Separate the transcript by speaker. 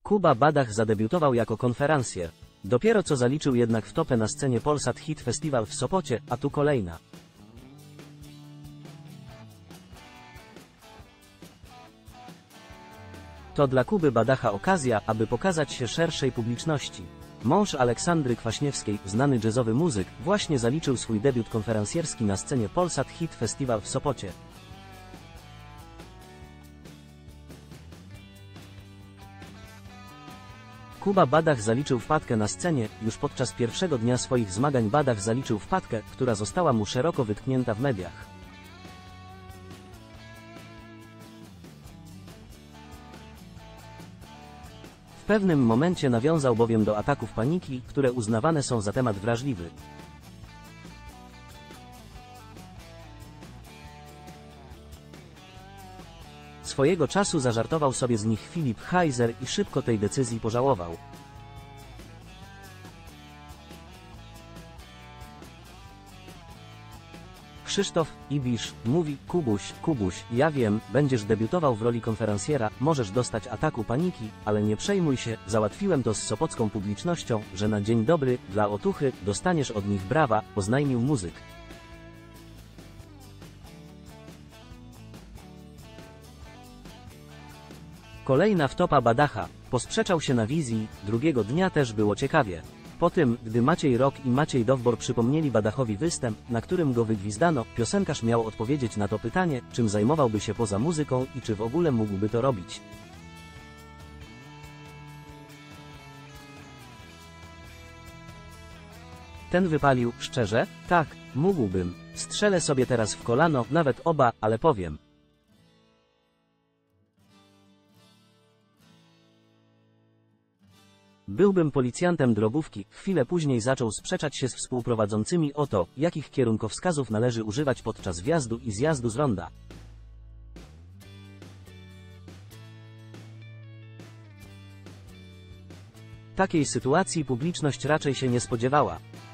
Speaker 1: Kuba Badach zadebiutował jako konferencjer. Dopiero co zaliczył jednak wtopę na scenie Polsat Hit Festival w Sopocie, a tu kolejna. To dla Kuby Badacha okazja, aby pokazać się szerszej publiczności. Mąż Aleksandry Kwaśniewskiej, znany jazzowy muzyk, właśnie zaliczył swój debiut konferencjerski na scenie Polsat Hit Festival w Sopocie. Kuba Badach zaliczył wpadkę na scenie. Już podczas pierwszego dnia swoich zmagań Badach zaliczył wpadkę, która została mu szeroko wytknięta w mediach. W pewnym momencie nawiązał bowiem do ataków paniki, które uznawane są za temat wrażliwy. Swojego czasu zażartował sobie z nich Filip Heiser i szybko tej decyzji pożałował. Krzysztof Ibisz mówi: Kubuś, ja wiem, będziesz debiutował w roli konferencjera, możesz dostać ataku paniki, ale nie przejmuj się, załatwiłem to z sopocką publicznością, że na dzień dobry, dla otuchy, dostaniesz od nich brawa, oznajmił muzyk. Kolejna wtopa Badacha. Posprzeczał się na wizji, drugiego dnia też było ciekawie. Po tym, gdy Maciej Rok i Maciej Dowbor przypomnieli Badachowi występ, na którym go wygwizdano, piosenkarz miał odpowiedzieć na to pytanie, czym zajmowałby się poza muzyką i czy w ogóle mógłby to robić. Ten wypalił: szczerze? Tak, mógłbym. Strzelę sobie teraz w kolano, nawet oba, ale powiem. Byłbym policjantem drogówki. Chwilę później zaczął sprzeczać się z współprowadzącymi o to, jakich kierunkowskazów należy używać podczas wjazdu i zjazdu z ronda. Takiej sytuacji publiczność raczej się nie spodziewała.